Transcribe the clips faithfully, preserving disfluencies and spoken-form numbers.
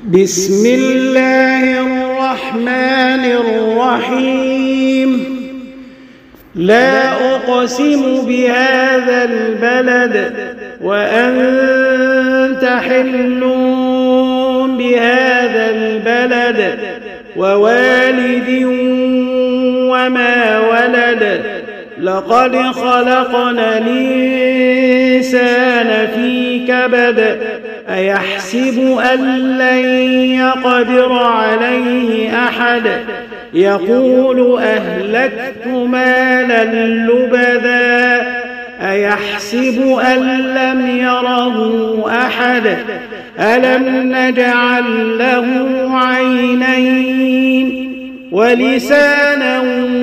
بسم الله الرحمن الرحيم. لا أقسم بهذا البلد وأنت حل بهذا البلد ووالد وما ولد. لقد خلقنا الإنسان في كبد. أيحسب أن لن يقدر عليه أحد. يقول أهلكت مالا لبدا. أيحسب أن لم يره أحد. ألم نجعل له عينين ولسانا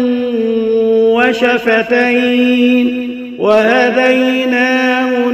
وشفتين وهديناه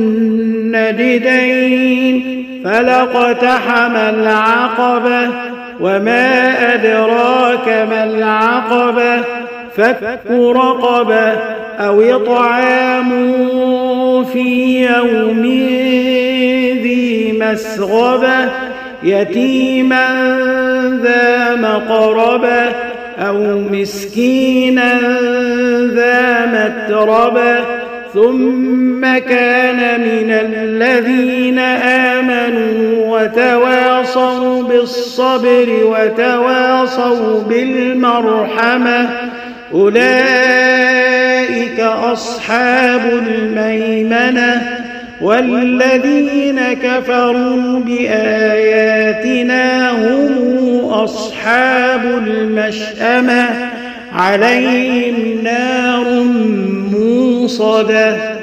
النجدين. فلاقتحم العقبة وما أدراك ما العقبة. فك رقبة أو إطعام في يوم ذي مسغبة يتيما ذا مقربة أو مسكينا ذا متربة ثم كان من الذين آمنوا وتواصوا بالصبر وتواصوا بالمرحمة. أولئك أصحاب الميمنة. والذين كفروا بآياتنا هم أصحاب المشأمة. عليهم نار موصدة.